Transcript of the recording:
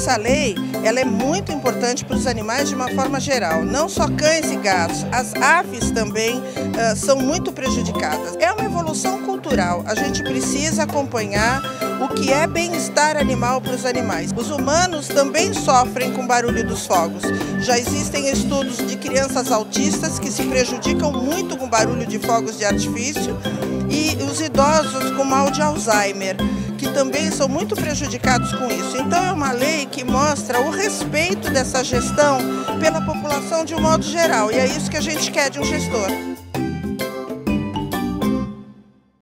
essa lei ela é muito importante para os animais de uma forma geral, não só cães e gatos, as aves também são muito prejudicadas. É uma evolução cultural, a gente precisa acompanhar o que é bem-estar animal para os animais. Os humanos também sofrem com o barulho dos fogos. Já existem estudos de crianças autistas que se prejudicam muito com o barulho de fogos de artifício e os idosos com mal de Alzheimer, que também são muito prejudicados com isso. Então é uma lei que mostra o respeito dessa gestão pela população de um modo geral, e é isso que a gente quer de um gestor.